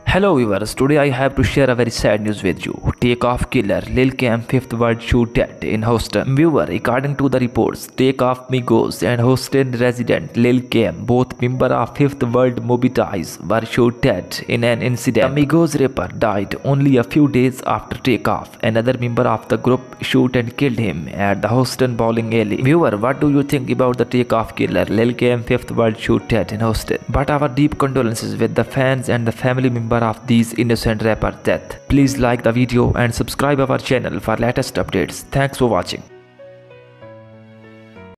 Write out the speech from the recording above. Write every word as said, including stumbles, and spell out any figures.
Hello viewers, today I have to share a very sad news with you. Takeoff Killerr, Lil Cam fifth world shoot dead in Houston. Viewer, according to the reports, Takeoff Migos and Houston resident Lil Cam, both member of fifth world MobTies, were shot dead in an incident. The Migos rapper died only a few days after takeoff. Another member of the group shot and killed him at the Houston bowling alley. Viewer, what do you think about the Takeoff Killerr, Lil Cam fifth world shoot dead in Houston? But our deep condolences with the fans and the family member of these innocent rappers' death. Please like the video and subscribe our channel for latest updates. Thanks for watching.